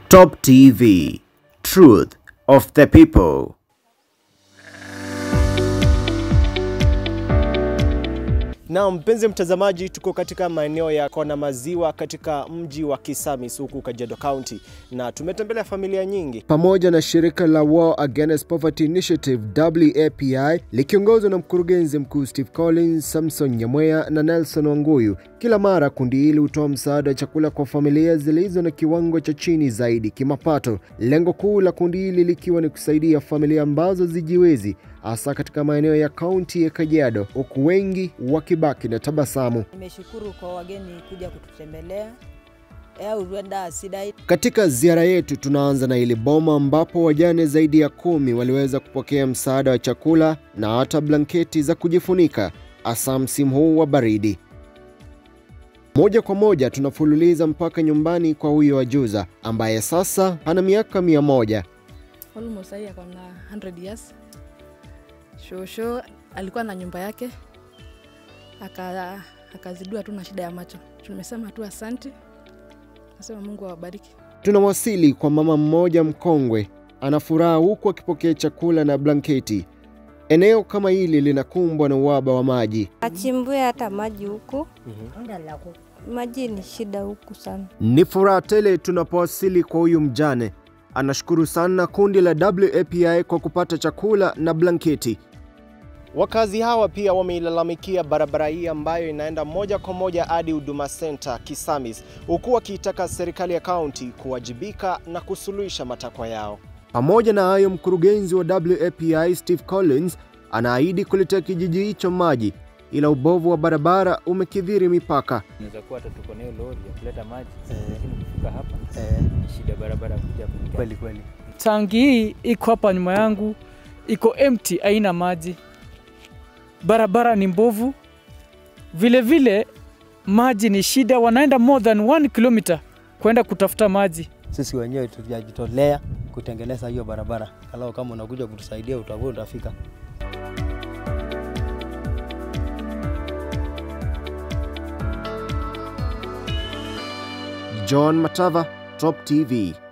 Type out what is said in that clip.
Top TV, Truth of the People. Na mpenzi mtazamaji, tuko katika maeneo ya Kona Maziwa katika mji wa Kisamis huku Kajiado County, na tumetembelea familia nyingi pamoja na shirika la War Against Poverty Initiative W.A.P.I likiongozwa na mkurugenzi mkuu Steve Collins, Samson Nyamwea na Nelson Wanguyu. Kila mara kundi hili hutoa msaada wa chakula kwa familia zilizo na kiwango cha chini zaidi kimapato. Lengo kuu la kundi hili likiwa ni kusaidia familia ambazo zijiwezi, hasa katika maeneo ya kaunti ya Kajiado, huku wengi wakibaki na tabasamu. Nimeshukuru kwa wageni kuja kututembelea. Katika ziara yetu tunaanza na ile boma ambapo wajane zaidi ya 10 waliweza kupokea msaada wa chakula na hata blanketi za kujifunika hasa msimu huu wa baridi. Moja kwa moja tunafululiza mpaka nyumbani kwa huyo wajuza ambaye sasa ana miaka 100. Almost ako na 100 years. Shosho alikuwa na nyumba yake, akazidua tu na shida ya macho. Tumesema tu asante. Nasema Mungu awabariki. Tunawasili kwa mama mmoja mkongwe, ana furaha huku akipokea chakula na blanketi. Eneo kama hili linakumbwa na uhaba wa maji. Achimbue hata maji huku. Maji ni shida huku sana. Ni furaha tele tunapowasili kwa huyu mjane. Anashukuru sana kundi la W.A.P.I kwa kupata chakula na blanketi. Wakazi hawa pia wameilalamikia barabara hii ambayo inaenda moja kwa moja hadi Huduma Center Kisamis, huku wakiitaka serikali ya kaunti kuwajibika na kusuluhisha matakwa yao. Pamoja na hayo, mkurugenzi wa W.A.P.I Steve Collins anaahidi kuletea kijiji hicho maji, ila ubovu wa barabara umekithiri mipaka. Unaweza kuwa hata tuko na lori ya kuleta maji, lakini kufika hapa shida barabara kuja kweli kweli. Tangi hii iko hapa nyuma yangu, iko empty, haina maji. Barabara ni mbovu. Vile vile maji ni shida, wanaenda more than 1 kilometer kwenda kutafuta maji. Sisi wenyewe tunajitolea kutengeneza hiyo barabara. Kalau kama unakuja kutusaidia utafika. John Matava, Top TV.